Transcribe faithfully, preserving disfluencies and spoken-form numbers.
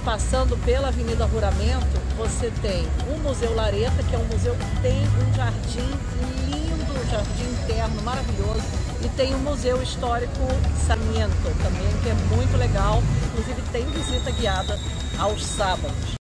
passando pela Avenida Ruramento, você tem o Museu Lareta, que é um museu que tem um jardim lindo, um jardim interno maravilhoso, e tem o Museu Histórico Sarmiento também, que é muito legal, inclusive tem visita guiada aos sábados.